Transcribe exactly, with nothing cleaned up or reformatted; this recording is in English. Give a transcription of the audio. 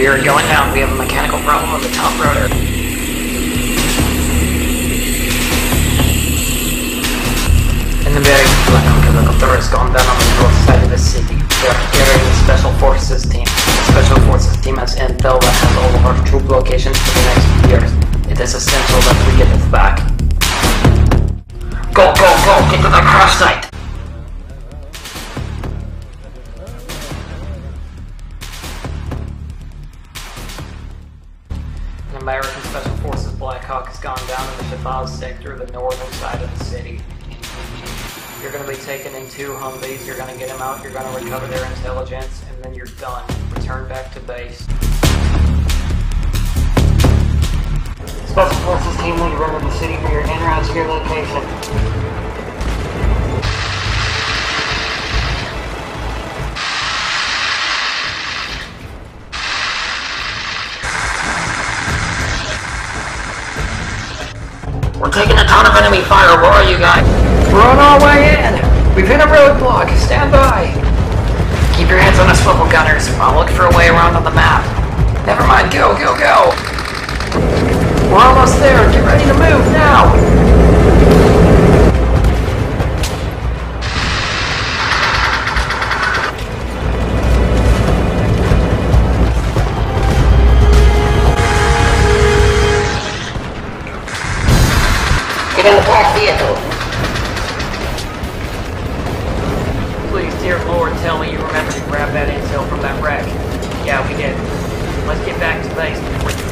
We are going down. We have a mechanical problem on the top rotor. In the very black helicopter has gone down on the north side of the city. We are carrying the Special Forces team. The Special Forces team has intel that has all of our troop locations for the next few years. It is essential that we get this back. Go, go, go! Get to the crash site! An American Special Forces Black Hawk has gone down in the Shabazz sector, the northern side of the city. You're going to be taken in two Humvees, you're going to get them out, you're going to recover their intelligence, and then you're done. Return back to base. Special Forces team leader over the city for your en route to your location. We're taking a ton of enemy fire, where are you guys? We're on our way in! We've hit a roadblock, stand by! Keep your hands on the swivel gunners, I'll look for a way around on the map. Never mind, go, go, go! We're almost there, get ready to move now! Get in the black vehicle! Please, dear Lord, tell me you remember to grab that intel from that wreck. Yeah, we did. Let's get back to base before you